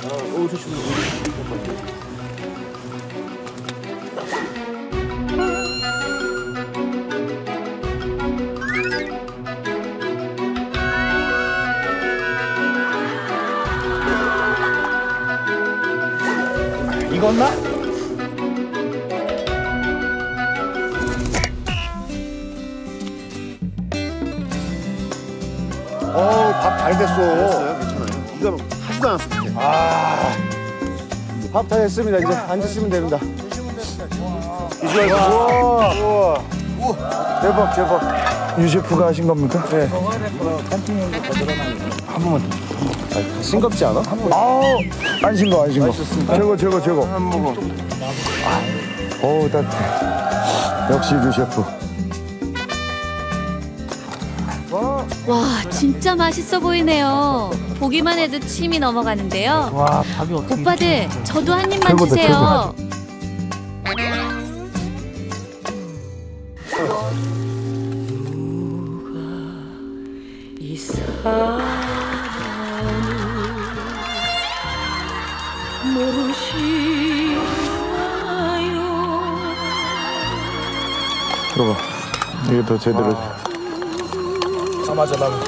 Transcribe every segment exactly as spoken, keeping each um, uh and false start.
오, 조심. 익었나? 어, 밥 잘 됐어. 됐어요? 괜찮아요. 이거 하지도 않았어. 아, 밥 다 됐습니다. 이제 앉으시면 됩니다. 비주얼 우와, 우와, 대박, 대박. 유 셰프가 하신 겁니까? 네. 한 번만 더. 아, 싱겁지 않아? 아우, 안 싱거, 안 싱거. 최고, 최고, 최고. 한 모금. 어우, 따뜻해. 역시 유 셰프. 와, 진짜 맛있어 보이네요. 보기만 해도 침이 넘어가는데요. 와, 밥이 어떻게. 오빠들, 저도 한 입만 최고다, 주세요. 들어봐. 이게 더 제대로. 아, 맞아, 나도.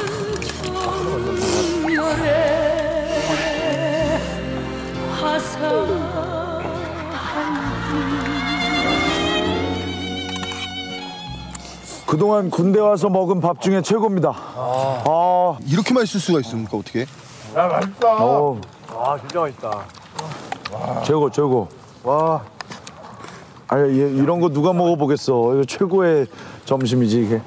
그동안 군대 와서 먹은 밥 중에 최고입니다. 아, 아 이렇게 맛있을 수가 있습니까? 어떻게? 야, 맛있다. 어, 와, 진짜 맛있다. 최고, 최고. 와. 아니, 얘, 이런 거 누가 먹어보겠어. 이거 최고의 점심이지, 이게.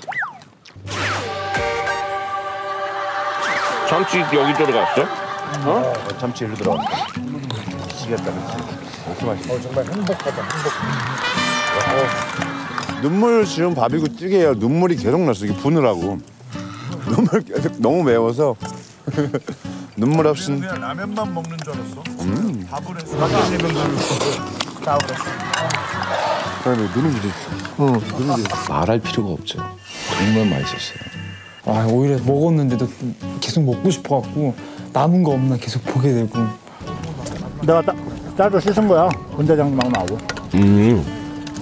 참치 여기 들어갔어? 어? 참치 일로 들어갔어. 미치겠다, 그치? 이렇게 맛있어. 어, 정말 행복하다, 행복해. 어. 눈물 지금 밥이고 찌개예요. 눈물이 계속 났어. 이게 부느라고. 눈물 계속 너무 매워서 눈물 없이. 그냥 라면만 먹는 줄 알았어. 음. 밥을 해서. 밖에 있는 다 그랬어. 그다음에 눈이 이래. 응. 눈이 이래. 말할 필요가 없죠. 정말 맛있었어요. 아, 오히려 먹었는데도 계속 먹고 싶어갖고 남은 거 없나 계속 보게 되고. 내가 따, 따로 씻은 거야. 군대장님하고 나오고. 음.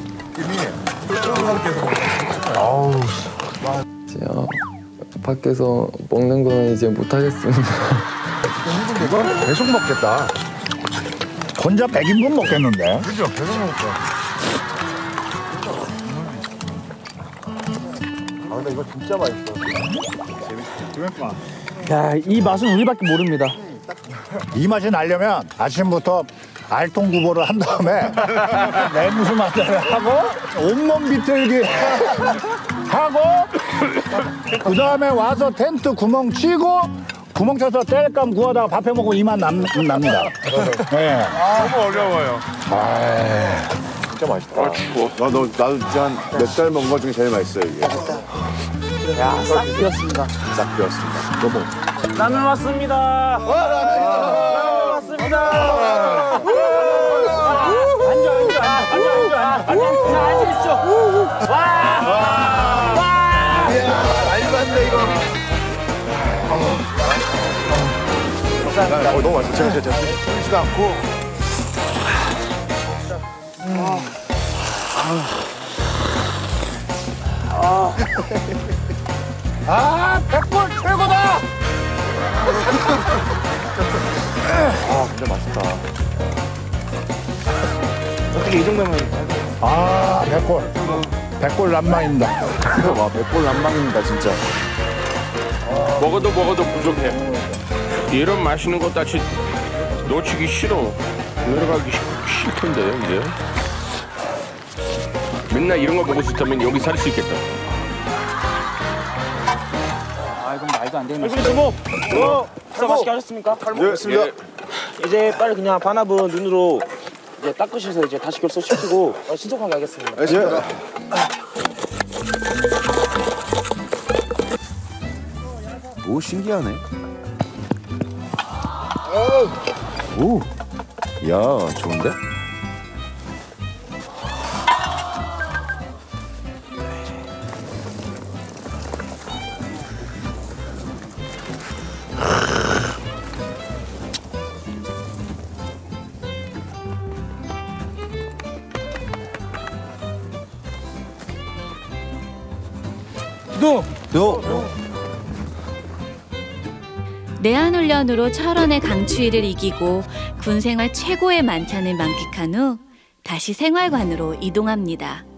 아우. 제가 밖에서 먹는 거는 이제 못 하겠습니다. 이거 계속 먹겠다. 혼자 백 인분 먹겠는데? 그죠? 계속 먹을 거야. 아, 근데 이거 진짜 맛있어. 재밌어. 야, 이 맛은 우리밖에 모릅니다. 이 맛이 나려면 아침부터 알통구보를 한 다음에 냉수 마사를 하고 온몸 비틀기 하고 그 다음에 와서 텐트 구멍 치고 구멍 쳐서 땔감 구워다가 밥해 먹고 이 맛 납니다. 네. 너무 어려워요. 아, 진짜 맛있다. 아, 추워. 나, 너, 나도 진짜 한 몇 달 먹은 거 중에 제일 맛있어요, 이게. 야, 싹 비었습니다. 싹 비었습니다. 너무. 라면 왔습니다. 와, 라면 왔습니다. 앉아, 앉아, 앉아, 앉아, 앉아, 앉아, 앉으십시오. 와, 와, 말도 안 돼, 이거. 감사합니다. 어, 너무 맛있어. 제가, 제가, 제가 쫄지도 않고. 음. 아, 아, 백골 최고다! 아, 근데 맛있다. 어떻게 이 정도면. 아, 백골. 백골 난망입니다. 와, 백골 난망입니다, 진짜. 먹어도 먹어도 부족해. 이런 맛있는 거 다시 놓치기 싫어. 내려가기 싫던데 이제. 맨날 이런 거 먹고 싶다면 여기 살 수 있겠다. 아, 이건 말도 안 되는 맛이야. 주모! 어, 식사 맛있게 하셨습니까? 예, 했습니다. 예. 이제 빨리 그냥 반합은 눈으로 이제 닦으셔서 이제 다시 결속시키고 어, 신속하게 하겠습니다. 알겠습니다. 오, 신기하네. 오, 야, 좋은데? 노! 노! 내한훈련으로 철원의 강추위를 이기고 군생활 최고의 만찬을 만끽한 후 다시 생활관으로 이동합니다.